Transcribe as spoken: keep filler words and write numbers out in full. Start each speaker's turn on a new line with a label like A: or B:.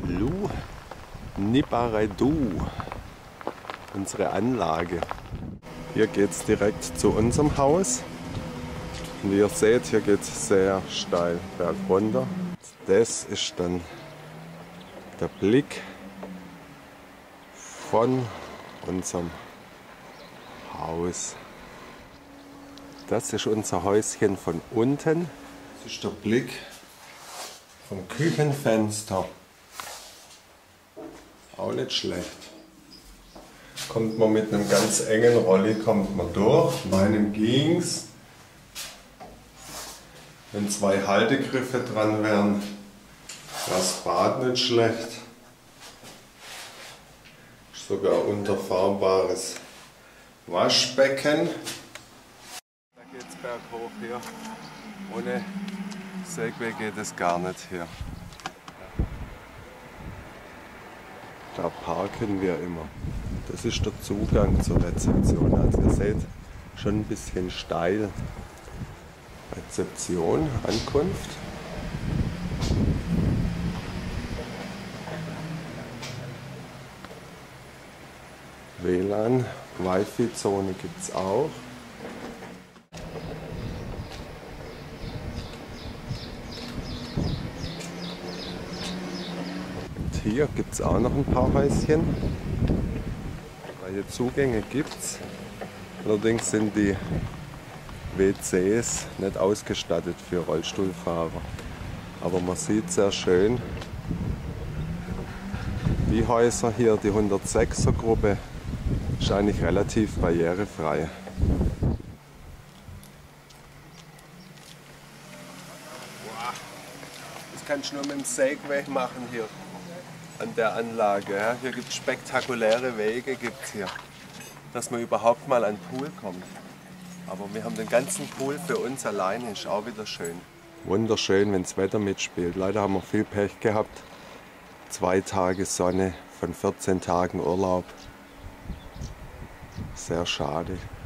A: Lu Nibaredu, unsere Anlage. Hier geht es direkt zu unserem Haus. Und wie ihr seht, hier geht es sehr steil berg runter. Das ist dann der Blick von unserem Haus. Das ist unser Häuschen von unten. Das ist der Blick vom Küchenfenster. Auch nicht schlecht. Kommt man mit einem ganz engen Rolli kommt man durch. Meinem ging's. Wenn zwei Haltegriffe dran wären, wäre das Bad nicht schlecht. Ist sogar unterfahrbares Waschbecken. Da geht's berghoch hier. Ohne Segway geht es gar nicht hier. Da parken wir immer. Das ist der Zugang zur Rezeption. Also ihr seht, schon ein bisschen steil. Rezeption, Ankunft. W L A N, Wi-Fi-Zone gibt es auch. Und hier gibt es auch noch ein paar Häuschen. Freie Zugänge gibt es. Allerdings sind die W Cs nicht ausgestattet für Rollstuhlfahrer. Aber man sieht sehr schön, die Häuser hier, die hundertsechser Gruppe, ist eigentlich relativ barrierefrei. Das kannst du nur mit dem Segway machen hier an der Anlage. Ja. Hier gibt es spektakuläre Wege, gibt's hier, dass man überhaupt mal an den Pool kommt. Aber wir haben den ganzen Pool für uns alleine, ist auch wieder schön. Wunderschön, wenn das Wetter mitspielt. Leider haben wir viel Pech gehabt. Zwei Tage Sonne von vierzehn Tagen Urlaub. Sehr schade.